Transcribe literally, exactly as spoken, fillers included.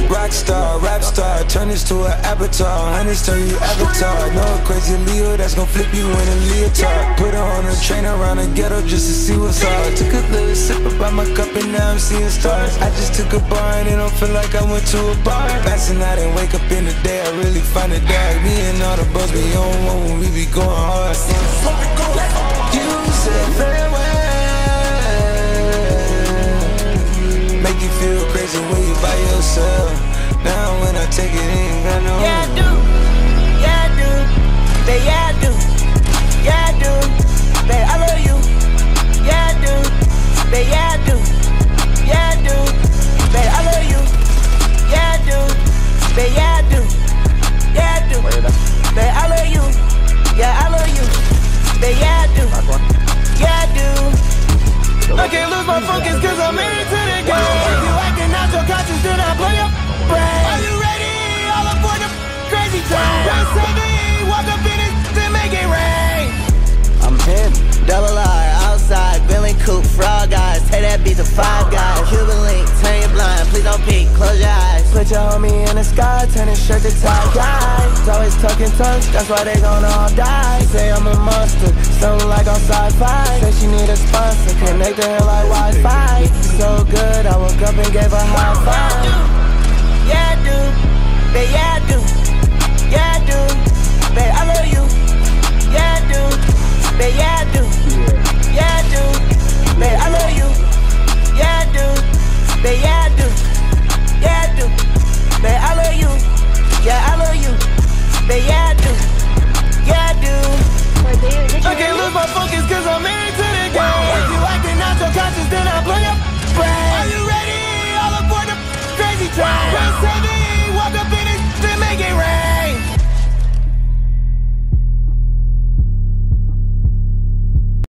Rockstar, rap star, turn this to an avatar. Hundreds turn you avatar. Know a crazy Leo that's gon' flip you in a leotard. Put her on a train around the ghetto just to see what's hard. Took a little sip about my cup and now I'm seeing stars. I just took a bar and it don't feel like I went to a bar. Passing out and wake up in the day, I really find it dark. Me and all the bros be on one when we be going hard. You said farewell, make you feel crazy when you by yourself. Now when I take it, ain't got no. Yeah, I do. Yeah, I do. Babe, yeah, I do. Yeah, I do. Babe, I love you. Yeah, I do. Babe, yeah, I do. Yeah, I do. Babe, I love you. Yeah, I do. Babe, yeah, I do. Yeah, I do. Babe, I love you. Yeah, I love you. Babe, yeah, I do. Yeah, I do. I can't lose my focus cause I'm in it to the game. If you acting out your conscience, then I blow your brain. Are you ready? All aboard the crazy train. Press seven, walk up in it, then make it rain. I'm him, double R, outside, Billing Coupe, frog eyes. Take that beat to five guys. Cuban link, turn you blind, please don't peek, close your eyes. Put your homie in the sky, turn his shirt to tie guys. Always talking tongues, that's why they gon' all die. Say I'm a monster, something like on sci-fi. Say she need a sponsor, connect to her like Wi-Fi. So good, I woke up and gave her high five.